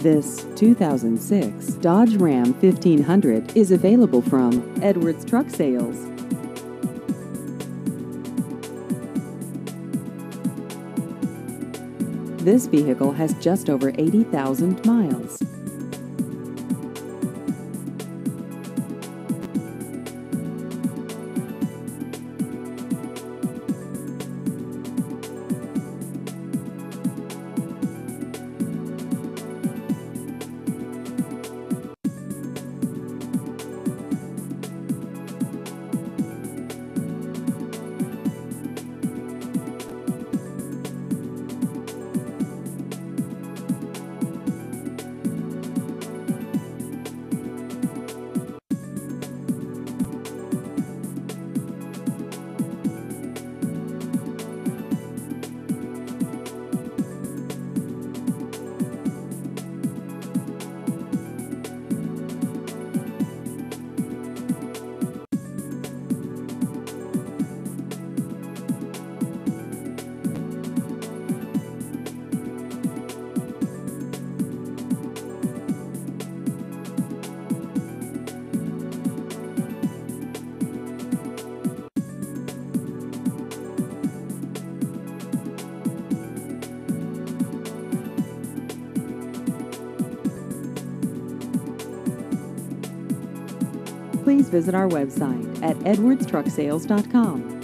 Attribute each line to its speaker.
Speaker 1: This 2006 Dodge Ram 1500 is available from Edwards Truck Sales. This vehicle has just over 80,000 miles. Please visit our website at edwardstrucksales.com.